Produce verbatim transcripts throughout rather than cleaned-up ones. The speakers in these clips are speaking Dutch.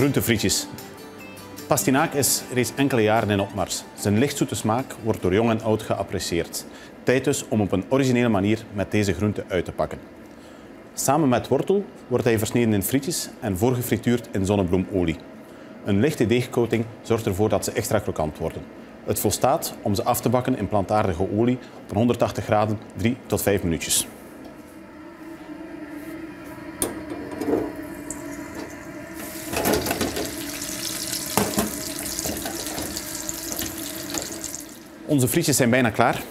Groentefrietjes. Pastinaak is reeds enkele jaren in opmars. Zijn lichtzoete smaak wordt door jong en oud geapprecieerd. Tijd dus om op een originele manier met deze groente uit te pakken. Samen met wortel wordt hij versneden in frietjes en voorgefrituurd in zonnebloemolie. Een lichte deegcoating zorgt ervoor dat ze extra krokant worden. Het volstaat om ze af te bakken in plantaardige olie op honderdtachtig graden drie tot vijf minuutjes. Onze frietjes zijn bijna klaar.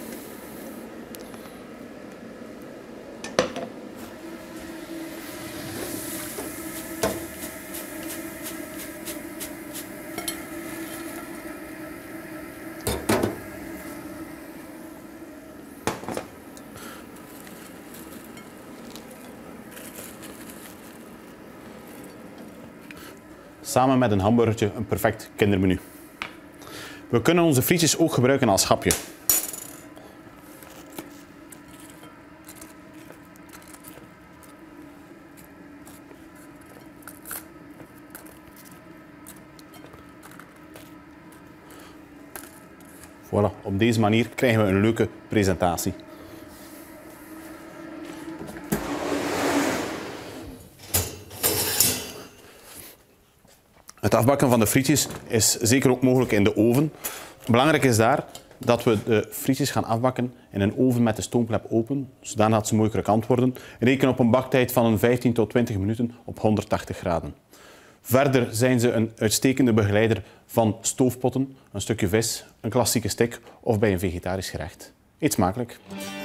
Samen met een hamburgertje een perfect kindermenu. We kunnen onze frietjes ook gebruiken als hapje. Voilà, op deze manier krijgen we een leuke presentatie. Het afbakken van de frietjes is zeker ook mogelijk in de oven. Belangrijk is daar dat we de frietjes gaan afbakken in een oven met de stoomklep open, zodat ze mooi krokant worden. Reken op een baktijd van een vijftien tot twintig minuten op honderdtachtig graden. Verder zijn ze een uitstekende begeleider van stoofpotten, een stukje vis, een klassieke stek of bij een vegetarisch gerecht. Eet smakelijk!